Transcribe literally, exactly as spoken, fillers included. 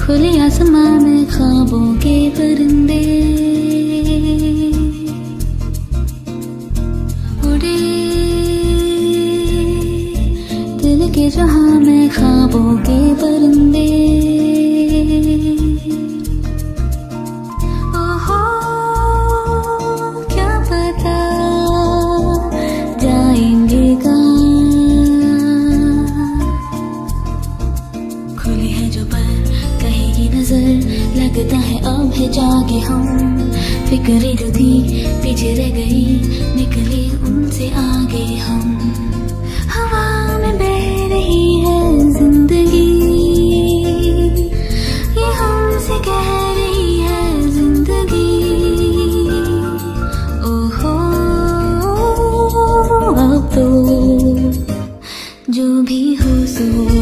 खुले आसमां में ख्वाबों के परिंदे उड़े, दिल के जहां में ख्वाबों के परिंदे। ओहो क्या पता जाएंगे कहाँ, खुली है जो पर कहेगी नजर, लगता है अब है जागे हम। फिक्रें जो थी पीछे रह गई, निकले उनसे आगे हम। हवा में बह रही है जिंदगी, ये हमसे कह रही है जिंदगी। ओहो अब तो जो भी हो सो